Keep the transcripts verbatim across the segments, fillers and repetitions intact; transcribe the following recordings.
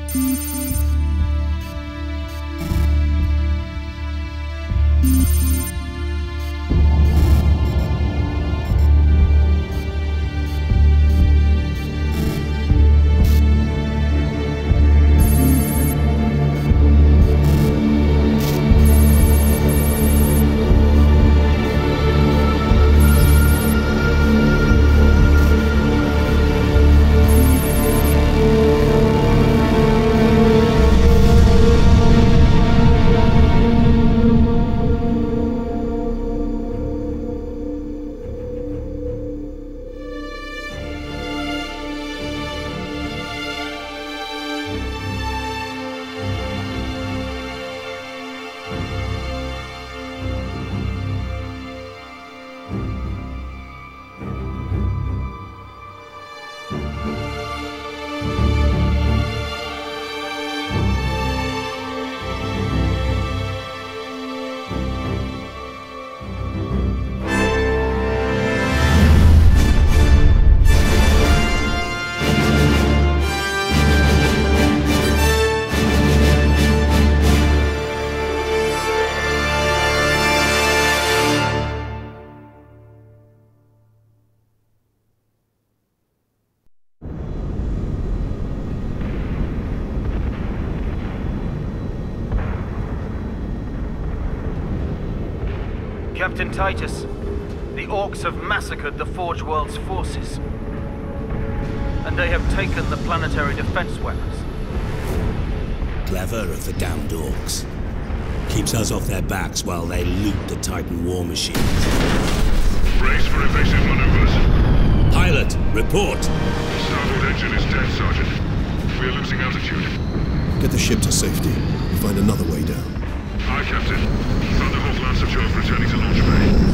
Captain Titus, the Orcs have massacred the Forge World's forces. And they have taken the planetary defense weapons. Clever of the damned Orcs. Keeps us off their backs while they loot the Titan war machines. Brace for evasive maneuvers. Pilot, report! Starboard engine is dead, Sergeant. We are losing altitude. Get the ship to safety. We'll find another way down. Aye, Captain. Thunderhawk Lancer twelve returning to launch bay.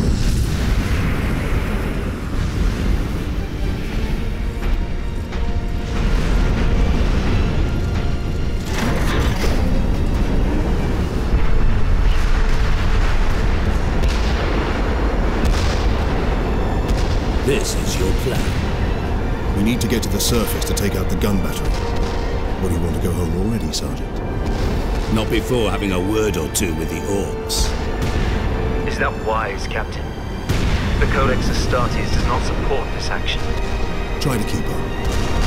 This is your plan. We need to get to the surface to take out the gun battery. What, do you want to go home already, Sergeant? Not before having a word or two with the Orcs. Is that wise, Captain? The Codex Astartes does not support this action. Try to keep up.